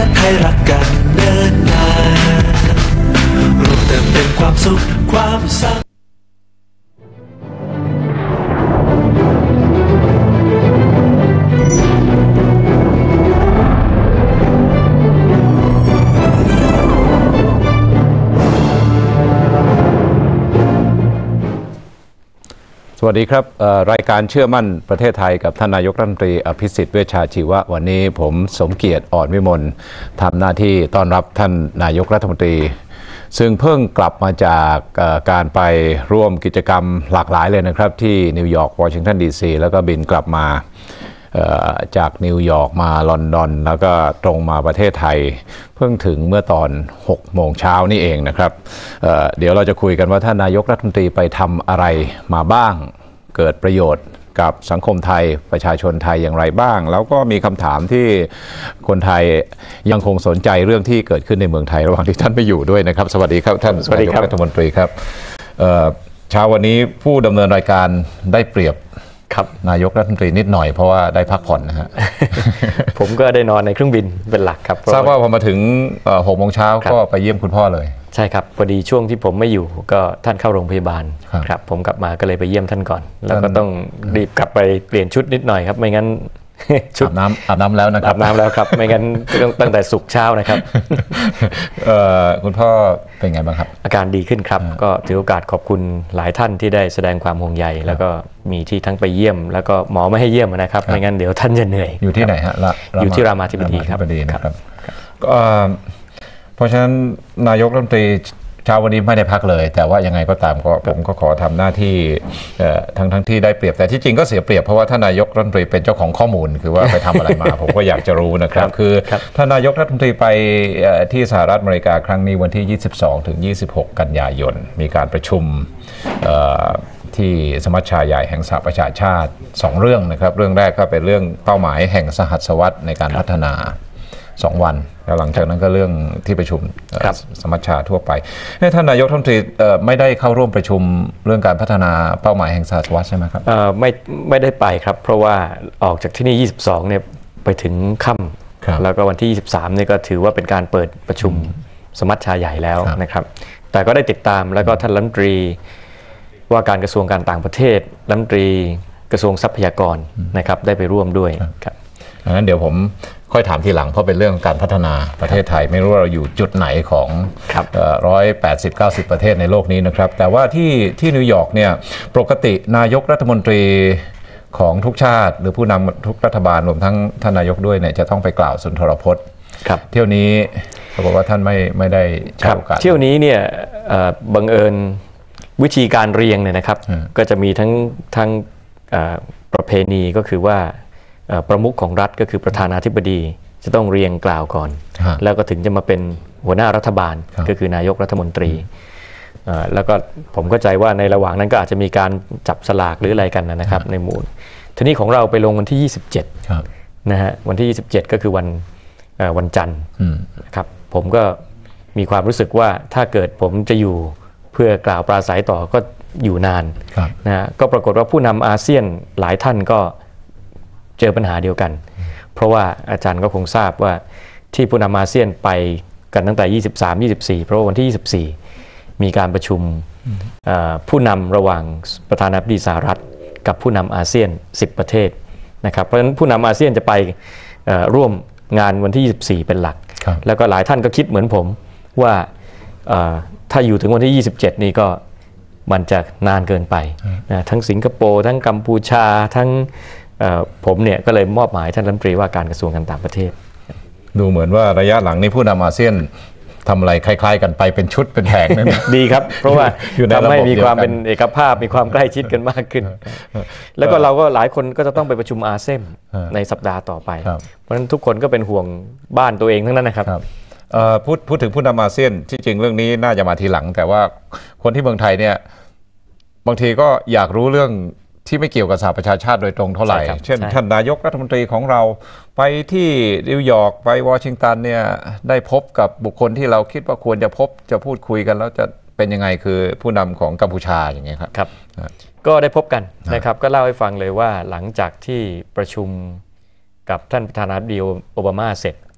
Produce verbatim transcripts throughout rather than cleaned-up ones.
ไทยรักกันเนินนานร่วมเติมเต็มความสุขความสร้างสวัสดีครับรายการเชื่อมั่นประเทศไทยกับท่านนายกรัฐมนตรีอภิสิทธิ์เวชชาชีวะวันนี้ผมสมเกียรติอ่อนวิมลทำหน้าที่ต้อนรับท่านนายกรัฐมนตรีซึ่งเพิ่งกลับมาจากการไปร่วมกิจกรรมหลากหลายเลยนะครับที่นิวยอร์กวอชิงตันดีซีแล้วก็บินกลับมาจากนิวยอร์กมาลอนดอนแล้วก็ตรงมาประเทศไทยเพิ่งถึงเมื่อตอนหกโมงเช้านี่เองนะครับ เ, เดี๋ยวเราจะคุยกันว่าท่านนายกรัฐมนตรีไปทำอะไรมาบ้างเกิดประโยชน์กับสังคมไทยประชาชนไทยอย่างไรบ้างแล้วก็มีคำถามที่คนไทยยังคงสนใจเรื่องที่เกิดขึ้นในเมืองไทยระหว่างที่ท่านไม่อยู่ด้วยนะครับสวัสดีครับท่านนายกรัฐมนตรีครับเช้าวันนี้ผู้ดำเนินรายการได้เปรียบนายกรัฐมนตรีนิดหน่อยเพราะว่าได้พักผ่อนนะฮะผมก็ได้นอนในเครื่องบินเป็นหลักครับทราบว่าพอมาถึงหกโมงเช้าก็ไปเยี่ยมคุณพ่อเลยใช่ครับพอดีช่วงที่ผมไม่อยู่ก็ท่านเข้าโรงพยาบาลครับผมกลับมาก็เลยไปเยี่ยมท่านก่อนแล้วก็ต้องรีบกลับไปเปลี่ยนชุดนิดหน่อยครับไม่งั้นชุดอาบน้ำอาบน้ำแล้วนะครับอาบน้ำแล้วครับไม่งั้นตั้งแต่สุกเช้านะครับคุณพ่อเป็นไงบ้างครับอาการดีขึ้นครับก็ถือโอกาสขอบคุณหลายท่านที่ได้แสดงความห่วงใยแล้วก็มีที่ทั้งไปเยี่ยมแล้วก็หมอไม่ให้เยี่ยมนะครับไม่งั้นเดี๋ยวท่านจะเหนื่อยอยู่ที่ไหนฮะอยู่ที่รามาธิบดีครับเพราะฉะนั้นนายกรัฐมนตรีเช้าวันนี้ไม่ได้พักเลยแต่ว่ายังไงก็ตามก็ผมก็ขอทำหน้าที่ทั้งทั้งที่ได้เปรียบแต่ที่จริงก็เสียเปรียบเพราะว่าท่านนายกรัฐมนตรีเป็นเจ้าของข้อมูลคือว่าไปทำอะไรมา ผมก็อยากจะรู้นะครับคือท่านนายกรัฐมนตรีไปที่สหรัฐอเมริกาครั้งนี้วันที่ยี่สิบสองถึงยี่สิบหกกันยายนมีการประชุมที่สมัชชาใหญ่แห่งสหประชาชาติสองเรื่องนะครับเรื่องแรกก็เป็นเรื่องเป้าหมายแห่งสหัสวรรษในการพัฒนาสองวันแล้วหลังจากนั้นก็เรื่องที่ประชุมสมัชชาทั่วไปท่านนายกรัฐมนตรีไม่ได้เข้าร่วมประชุมเรื่องการพัฒนาเป้าหมายแห่งสหัสวรรษใช่ไหมครับไม่ไม่ได้ไปครับเพราะว่าออกจากที่นี่ยี่สิบสองเนี่ยไปถึงค่ำแล้วก็วันที่ยี่สิบสามเนี่ยก็ถือว่าเป็นการเปิดประชุมสมัชชาใหญ่แล้วนะครับแต่ก็ได้ติดตามแล้วก็ท่านรัฐมนตรีว่าการกระทรวงการต่างประเทศรัฐมนตรีกระทรวงทรัพยากรนะครับได้ไปร่วมด้วยครับงั้นเดี๋ยวผมค่อยถามทีหลังเพราะเป็นเรื่องการพัฒนาประเทศไทยไม่รู้ว่าเราอยู่จุดไหนของร้อยแปดสิบเก้าสิบประเทศในโลกนี้นะครับแต่ว่าที่ที่นิวยอร์กเนี่ยปกตินายกรัฐมนตรีของทุกชาติหรือผู้นำทุกรัฐบาลรวมทั้งท่านนายกด้วยเนี่ยจะต้องไปกล่าวสุนทรพจน์เที่ยวนี้ปรากฏว่าท่านไม่ไม่ได้ใช้โอกาสเที่ยวนี้เนี่ยบังเอิญวิธีการเรียงเนี่ยนะครับก็จะมีทั้งทั้งประเพณีก็คือว่าประมุขของรัฐก็คือประธานาธิบดีจะต้องเรียงกล่าวก่อนแล้วก็ถึงจะมาเป็นหัวหน้ารัฐบาลก็คือนายกรัฐมนตรีแล้วก็ผมเข้าใจว่าในระหว่างนั้นก็อาจจะมีการจับสลากหรืออะไรกันนะครับในหมู่ทีนี้ของเราไปลงวันที่ยี่สิบเจ็ดนะฮะวันที่ยี่สิบเจ็ดก็คือวันวันจันทร์นะครับผมก็มีความรู้สึกว่าถ้าเกิดผมจะอยู่เพื่อกล่าวปราศัยต่อก็อยู่นานนะฮะก็ปรากฏว่าผู้นำอาเซียนหลายท่านก็เจอปัญหาเดียวกันเพราะว่าอาจารย์ก็คงทราบว่าที่ผู้นำอาเซียนไปกันตั้งแต่ยี่สิบสาม ยี่สิบสี่เพราะว่าวันที่ยี่สิบสี่มีการประชุมผู้นำระหว่างประธานาธิบดีสหรัฐกับผู้นำอาเซียนสิบประเทศนะครับเพราะฉะนั้นผู้นำอาเซียนจะไปร่วมงานวันที่ยี่สิบสี่เป็นหลักแล้วก็หลายท่านก็คิดเหมือนผมว่าถ้าอยู่ถึงวันที่ยี่สิบเจ็ดนี้ก็มันจะนานเกินไปนะทั้งสิงคโปร์ทั้งกัมพูชาทั้งผมเนี่ยก็เลยมอบหมายท่านรัฐมนตรีว่าการกระทรวงการต่างประเทศดูเหมือนว่าระยะหลังนี้ผู้นำอาเซียนทำอะไรคล้ายๆกันไปเป็นชุดเป็นแผงนั่นดีครับเพราะว่าทำให้มีความเป็นเอกภาพมีความใกล้ชิดกันมากขึ้นแล้วก็เราก็หลายคนก็จะต้องไปประชุมอาเซียนในสัปดาห์ต่อไปเพราะฉะนั้นทุกคนก็เป็นห่วงบ้านตัวเองทั้งนั้นนะครับพูดพูดถึงผู้นำอาเซียนที่จริงเรื่องนี้น่าจะมาทีหลังแต่ว่าคนที่เมืองไทยเนี่ยบางทีก็อยากรู้เรื่องที่ไม่เกี่ยวกับสหประชาชาติโดยตรงเท่าไหร่เช่นท่านนายกรัฐมนตรีของเราไปที่นิวยอร์กไปวอชิงตันเนี่ยได้พบกับบุคคลที่เราคิดว่าควรจะพบจะพูดคุยกันแล้วจะเป็นยังไงคือผู้นำของกัมพูชาอย่างเงี้ยครับครับก็ได้พบกันนะครับก็เล่าให้ฟังเลยว่าหลังจากที่ประชุมกับท่านประธานาธิบดีโอบามาเสร็จ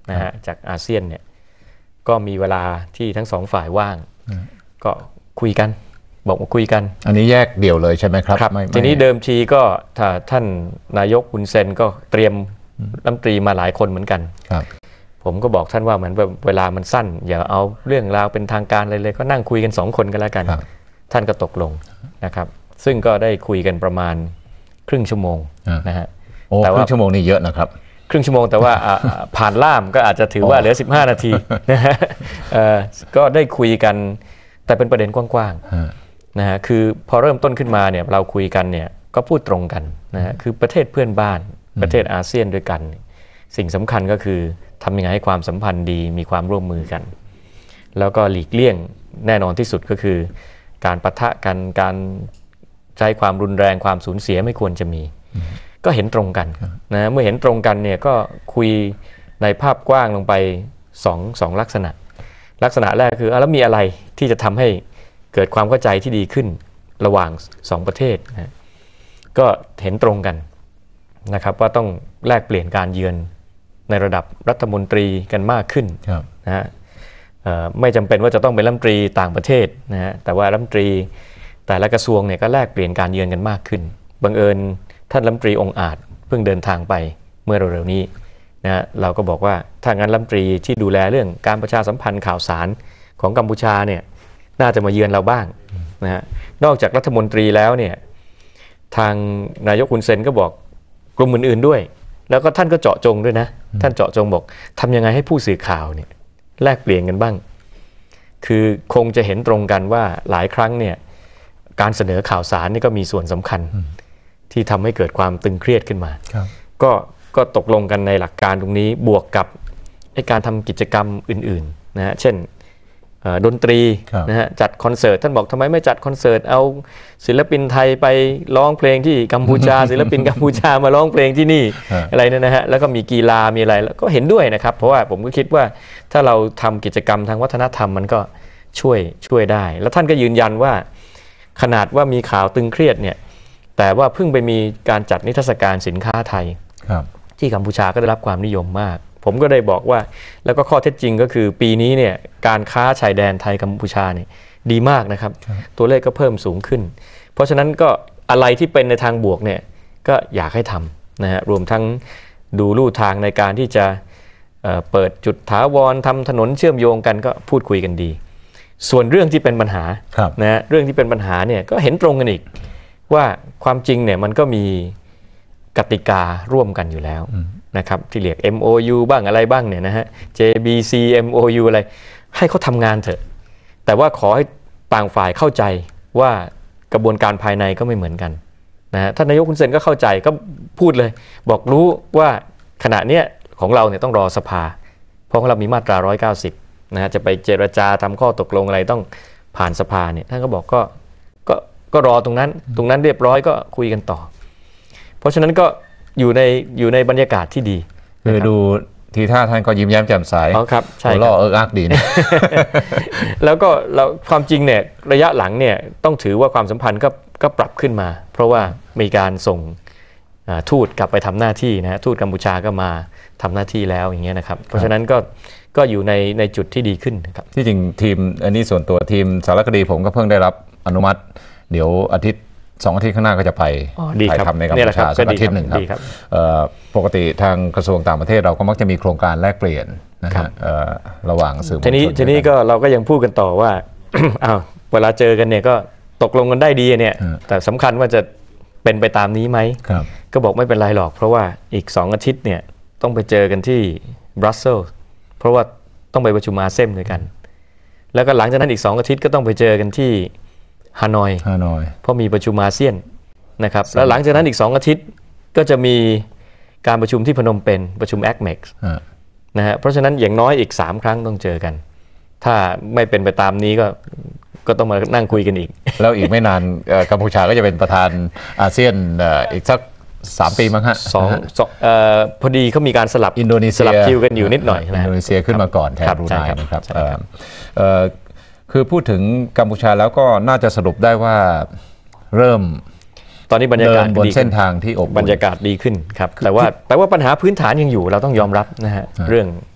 นะฮะจากอาเซียนเนี่ยก็มีเวลาที่ทั้งสองฝ่ายว่างก็คุยกันบอกมาคุยกันอันนี้แยกเดี่ยวเลยใช่ไหมครับครับทีนี้เดิมทีก็ถ้าท่านนายกฮุนเซนก็เตรียมรัฐมนตรีมาหลายคนเหมือนกันครับผมก็บอกท่านว่าเหมือนเวลามันสั้นอย่าเอาเรื่องราวเป็นทางการเลยเลยก็นั่งคุยกันสองคนกันแล้วกันท่านก็ตกลงนะครับซึ่งก็ได้คุยกันประมาณครึ่งชั่วโมงนะฮะโอ้ครึ่งชั่วโมงนี่เยอะนะครับครึ่งชั่วโมงแต่ว่าผ่านล่ามก็อาจจะถือว่าเหลือสิบห้านาทีนะฮะก็ได้คุยกันแต่เป็นประเด็นกว้างๆนะฮะคือพอเริ่มต้นขึ้นมาเนี่ยเราคุยกันเนี่ยก็พูดตรงกันนะฮะคือประเทศเพื่อนบ้านประเทศอาเซียนด้วยกันสิ่งสำคัญก็คือทำยังไงให้ความสัมพันธ์ดีมีความร่วมมือกันแล้วก็หลีกเลี่ยงแน่นอนที่สุดก็คือการปะทะกันการใช้ความรุนแรงความสูญเสียไม่ควรจะมีก็เห็นตรงกันนะเมื่อเห็นตรงกันเนี่ยก็คุยในภาพกว้างลงไปสองสองลักษณะลักษณะแรกคือแล้วมีอะไรที่จะทำให้เกิดความเข้าใจที่ดีขึ้นระหว่างสองประเทศนะก็เห็นตรงกันนะครับว่าต้องแลกเปลี่ยนการเยือนในระดับรัฐมนตรีกันมากขึ้นนะฮะไม่จำเป็นว่าจะต้องเป็นรัฐมนตรีต่างประเทศนะฮะแต่ว่ารัฐมนตรีแต่ละกระทรวงเนี่ยก็แลกเปลี่ยนการเยือนกันมากขึ้นบังเอิญท่านรัฐมนตรีองค์อาจเพิ่งเดินทางไปเมื่อเร็วๆนี้นะฮะเราก็บอกว่าถ้างั้นรัฐมนตรีที่ดูแลเรื่องการประชาสัมพันธ์ข่าวสารของกัมพูชาเนี่ยน่าจะมาเยือนเราบ้างนะฮะนอกจากรัฐมนตรีแล้วเนี่ยทางนายกฮุนเซนก็บอกกลุ่มอื่นๆด้วยแล้วก็ท่านก็เจาะจงด้วยนะท่านเจาะจงบอกทำยังไงให้ผู้สื่อข่าวเนี่ยแลกเปลี่ยนกันบ้างคือคงจะเห็นตรงกันว่าหลายครั้งเนี่ยการเสนอข่าวสารนี่ก็มีส่วนสำคัญที่ทำให้เกิดความตึงเครียดขึ้นมาก็ก็ตกลงกันในหลักการตรงนี้บวกกับการทำกิจกรรมอื่นๆนะฮะเช่นดนตรีนะฮะจัดคอนเสิร์ตท่านบอกทำไมไม่จัดคอนเสิร์ตเอาศิลปินไทยไปร้องเพลงที่กัมพูชา ศิลปินกัมพูชามาร้องเพลงที่นี่ อะไรเนี่ยนะฮะแล้วก็มีกีฬามีอะไรแล้วก็เห็นด้วยนะครับเพราะว่าผมก็คิดว่าถ้าเราทำกิจกรรมทางวัฒนธรรมมันก็ช่วยช่วยได้แล้วท่านก็ยืนยันว่าขนาดว่ามีข่าวตึงเครียดเนี่ยแต่ว่าเพิ่งไปมีการจัดนิทรรศการสินค้าไทยที่กัมพูชาก็ได้รับความนิยมมากผมก็ได้บอกว่าแล้วก็ข้อเท็จจริงก็คือปีนี้เนี่ยการค้าชายแดนไทยกัมพูชาเนี่ยดีมากนะครับตัวเลขก็เพิ่มสูงขึ้นเพราะฉะนั้นก็อะไรที่เป็นในทางบวกเนี่ยก็อยากให้ทำนะฮะรวมทั้งดูลู่ทางในการที่จะเอ่อเปิดจุดถาวรทำถนนเชื่อมโยงกันก็พูดคุยกันดีส่วนเรื่องที่เป็นปัญหานะฮะเรื่องที่เป็นปัญหาเนี่ยก็เห็นตรงกันอีกว่าความจริงเนี่ยมันก็มีกติการ่วมกันอยู่แล้วนะครับที่เรียก เอ็ม โอ ยู บ้างอะไรบ้างเนี่ยนะฮะ เจ บี ซี เอ็ม โอ ยู อะไรให้เขาทำงานเถอะแต่ว่าขอให้ต่างฝ่ายเข้าใจว่ากระบวนการภายในก็ไม่เหมือนกันนะฮะท่านนายกฮุนเซนก็เข้าใจก็พูดเลยบอกรู้ว่าขณะเนี้ยของเราเนี่ยต้องรอสภาเพราะของเรามีมาตราหนึ่งร้อยเก้าสิบนะฮะจะไปเจรจาทำข้อตกลงอะไรต้องผ่านสภาเนี่ยท่านก็บอกก็ก็ก็รอตรงนั้นตรงนั้นเรียบร้อยก็คุยกันต่อเพราะฉะนั้นก็อยู่ในอยู่ในบรรยากาศที่ดีคือดูทีท่าท่านก็ยิ้มแย้มแจ่มใสอ๋อครับใช่ล่อเอิกอักดีนะแล้วก็เราความจริงเนี่ยระยะหลังเนี่ยต้องถือว่าความสัมพันธ์ก็ก็ปรับขึ้นมาเพราะว่ามีการส่งทูตกลับไปทำหน้าที่นะฮะทูตกัมพูชาก็มาทำหน้าที่แล้วอย่างเงี้ยนะครับเพราะฉะนั้นก็ก็อยู่ในในจุดที่ดีขึ้นครับที่จริงทีมอันนี้ส่วนตัวทีมสารคดีผมก็เพิ่งได้รับอนุมัติเดี๋ยวอาทิตย์สองอาทิตย์ข้างหน้าก็จะไปถ่ายทำในกัมพูชาสักอาทิตย์หนึ่งครับปกติทางกระทรวงต่างประเทศเราก็มักจะมีโครงการแลกเปลี่ยนนะฮะระหว่างสื่อมวลชนทีนี้ทีนี้ก็เราก็ยังพูดกันต่อว่า อ้าวเวลาเจอกันเนี่ยก็ตกลงกันได้ดีเนี่ยแต่สำคัญว่าจะเป็นไปตามนี้ไหมก็บอกไม่เป็นไรหรอกเพราะว่าอีกสองอาทิตย์เนี่ยต้องไปเจอกันที่บรัสเซลส์เพราะว่าต้องไปประชุมอาเซียนด้วยกันแล้วก็หลังจากนั้นอีกสองอาทิตย์ก็ต้องไปเจอกันที่ฮานอยฮานอยเพราะมีประชุมอาเซียนนะครับแล้วหลังจากนั้นอีกสองอาทิตย์ก็จะมีการประชุมที่พนมเปญประชุม เอ ซี เอ็ม อี ซี นะฮะเพราะฉะนั้นอย่างน้อยอีกสามครั้งต้องเจอกันถ้าไม่เป็นไปตามนี้ก็ก็ต้องมานั่งคุยกันอีกแล้วอีกไม่นานกัมพูชาก็จะเป็นประธานอาเซียนอีกสักสามปีมั้งฮะสองเอ่อพอดีเขามีการสลับอินโดนีเซียสลับคิวกันอยู่นิดหน่อยอินโดนีเซียขึ้นมาก่อนแทนบรูไนนะครับคือพูดถึงกัมพูชาแล้วก็น่าจะสรุปได้ว่าเริ่มตอนนี้บรรยากาศบนเส้นทางที่อบบรรยากาศดีขึ้นครับแต่ว่าแต่ว่าปัญหาพื้นฐานยังอยู่เราต้องยอมรับนะฮะเรื่อง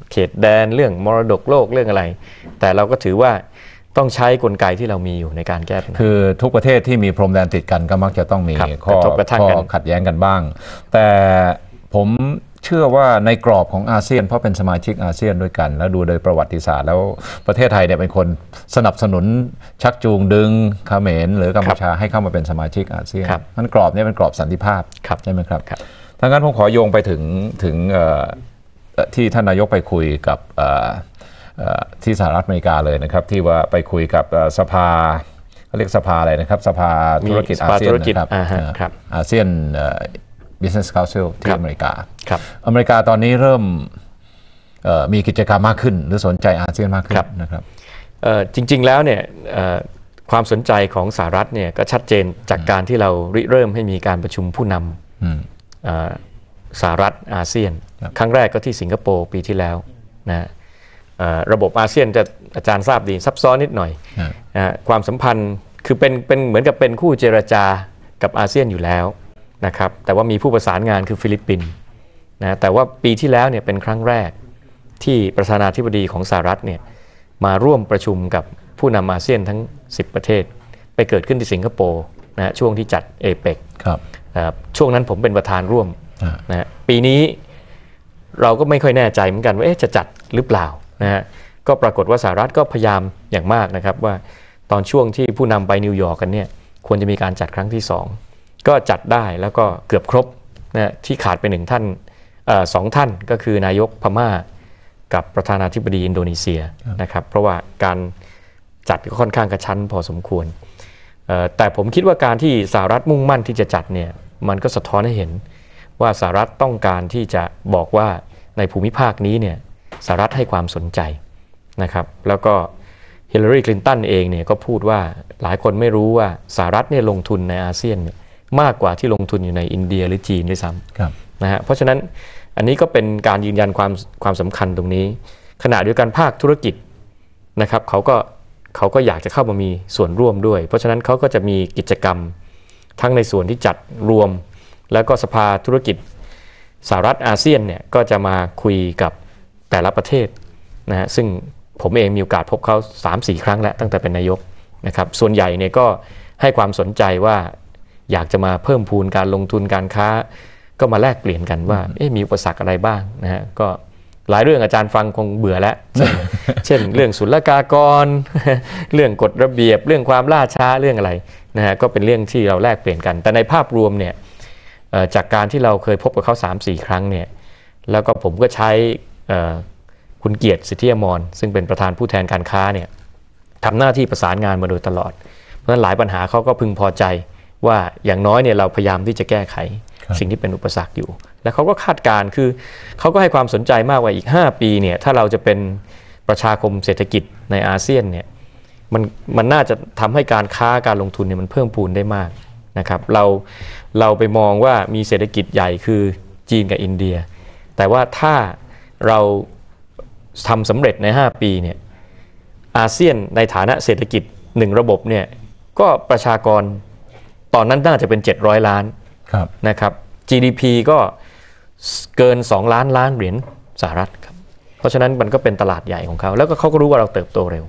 เขตแดนเรื่องมรดกโลกเรื่องอะไรแต่เราก็ถือว่าต้องใช้กลไกที่เรามีอยู่ในการแก้ปัญหาคือทุกประเทศที่มีพรมแดนติดกันก็มักจะต้องมีข้อข้อขัดแย้งกันบ้างแต่ผมเชื่อว่าในกรอบของอาเซียนเพราะเป็นสมาชิกอาเซียนด้วยกันแล้วดูโดยประวัติศาสตร์แล้วประเทศไทยเนี่ยเป็นคนสนับสนุนชักจูงดึงเขมรหรือกัมพูชาให้เข้ามาเป็นสมาชิกอาเซียนนั่นกรอบนี้เป็นกรอบสันติภาพใช่ไหมครับถ้างั้นผมขอโยงไปถึงถึงที่ท่านนายกไปคุยกับที่สหรัฐอเมริกาเลยนะครับที่ว่าไปคุยกับสภาเขาเรียกสภาอะไรนะครับสภาธุรกิจอาเซียนนะครับอาเซียนBusiness Council ที่อเมริกาอเมริกาตอนนี้เริ่มมีกิจกรรมมากขึ้นหรือสนใจอาเซียนมากขึ้นนะครับจริงๆแล้วเนี่ยความสนใจของสหรัฐเนี่ยก็ชัดเจนจากการที่เราริเริ่มให้มีการประชุมผู้นำสหรัฐอาเซียนครั้งแรกก็ที่สิงคโปร์ปีที่แล้วนะระบบอาเซียนจะอาจารย์ทราบดีซับซ้อนนิดหน่อยความสัมพันธ์คือเป็นเป็นเหมือนกับเป็นคู่เจรจากับอาเซียนอยู่แล้วนะครับแต่ว่ามีผู้ประสานงานคือฟิลิปปินส์นะแต่ว่าปีที่แล้วเนี่ยเป็นครั้งแรกที่ประธานาธิบดีของสหรัฐเนี่ยมาร่วมประชุมกับผู้นำอาเซียนทั้งสิบประเทศไปเกิดขึ้นที่สิงคโปร์นะช่วงที่จัดเอเปกช่วงนั้นผมเป็นประธานร่วมนะปีนี้เราก็ไม่ค่อยแน่ใจเหมือนกันว่าจะจัดหรือเปล่านะฮะก็ปรากฏว่าสหรัฐก็พยายามอย่างมากนะครับว่าตอนช่วงที่ผู้นำไปนิวยอร์กกันเนี่ยควรจะมีการจัดครั้งที่สองก็จัดได้แล้วก็เกือบครบนะที่ขาดไปหนึ่งท่านสองท่านก็คือนายกพม่ากับประธานาธิบดีอินโดนีเซียนะครับเพราะว่าการจัดก็ค่อนข้างกระชั้นพอสมควรแต่ผมคิดว่าการที่สหรัฐมุ่งมั่นที่จะจัดเนี่ยมันก็สะท้อนให้เห็นว่าสหรัฐต้องการที่จะบอกว่าในภูมิภาคนี้เนี่ยสหรัฐให้ความสนใจนะครับแล้วก็ฮิลลารีคลินตันเองเนี่ยก็พูดว่าหลายคนไม่รู้ว่าสหรัฐเนี่ยลงทุนในอาเซียนเนี่ยมากกว่าที่ลงทุนอยู่ในอินเดียหรือจีนด้วยซ้ำนะฮะเพราะฉะนั้นอันนี้ก็เป็นการยืนยันความความสำคัญตรงนี้ขณะเดียวกันภาคธุรกิจนะครับเขาก็เขาก็อยากจะเข้ามามีส่วนร่วมด้วยเพราะฉะนั้นเขาก็จะมีกิจกรรมทั้งในส่วนที่จัดรวมแล้วก็สภาธุรกิจสหรัฐอาเซียนเนี่ยก็จะมาคุยกับแต่ละประเทศนะฮะซึ่งผมเองมีโอกาสพบเขา สามถึงสี่ ครั้งแล้วตั้งแต่เป็นนายกนะครับส่วนใหญ่เนี่ยก็ให้ความสนใจว่าอยากจะมาเพิ่มพูนการลงทุนการค้าก็มาแลกเปลี่ยนกันว่ามีอุปสรรคอะไรบ้างนะฮะก็หลายเรื่องอาจารย์ฟังคงเบื่อแล้ว เช่นเรื่องศุลกากร เรื่องกฎระเบียบเรื่องความล่าช้าเรื่องอะไรนะฮะก็เป็นเรื่องที่เราแลกเปลี่ยนกันแต่ในภาพรวมเนี่ยจากการที่เราเคยพบกับเขา สามถึงสี่ ครั้งเนี่ยแล้วก็ผมก็ใช้คุณเกียรติสิทธิอมรซึ่งเป็นประธานผู้แทนการค้าเนี่ยทำหน้าที่ประสานงานมาโดยตลอดเพราะฉะนั้นหลายปัญหาเขาก็พึงพอใจว่าอย่างน้อยเนี่ยเราพยายามที่จะแก้ไขสิ่งที่เป็นอุปสรรคอยู่และเขาก็คาดการณ์คือเขาก็ให้ความสนใจมากว่าอีกห้าปีเนี่ยถ้าเราจะเป็นประชาคมเศรษฐกิจในอาเซียนเนี่ยมันมันน่าจะทำให้การค้าการลงทุนเนี่ยมันเพิ่มพูนได้มากนะครับเราเราไปมองว่ามีเศรษฐกิจใหญ่คือจีนกับอินเดียแต่ว่าถ้าเราทำสำเร็จในห้าปีเนี่ยอาเซียนในฐานะเศรษฐกิจหนึ่งระบบเนี่ยก็ประชากรตอนนั้นน่าจะเป็นเจ็ดร้อยล้านนะครับ จี ดี พี ก็เกินสองล้านล้านเหรียญสหรัฐครับเพราะฉะนั้นมันก็เป็นตลาดใหญ่ของเขาแล้วก็เขาก็รู้ว่าเราเติบโตเร็ว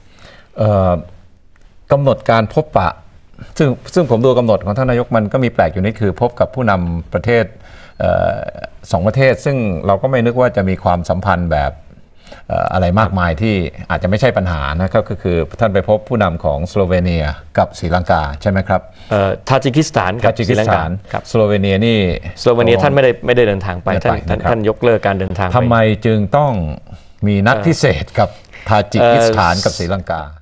กำหนดการพบปะซึ่งซึ่งผมดูกำหนดของท่านนายกมันก็มีแปลกอยู่นี่คือพบกับผู้นำประเทศสองประเทศซึ่งเราก็ไม่นึกว่าจะมีความสัมพันธ์แบบอะไรมากมายที่อาจจะไม่ใช่ปัญหานะครับก็คือท่านไปพบผู้นำของสโลเวเนียกับศรีลังกาใช่ไหมครับทาจิกิสถานกับศรีลังกาสโลเวเนียนี่สโลเวเนียท่านไม่ได้ไม่ได้เดินทางไปท่านท่านยกเลิกการเดินทางทำไมจึงต้องมีนัดพิเศษกับทาจิกิสถานกับศรีลังกา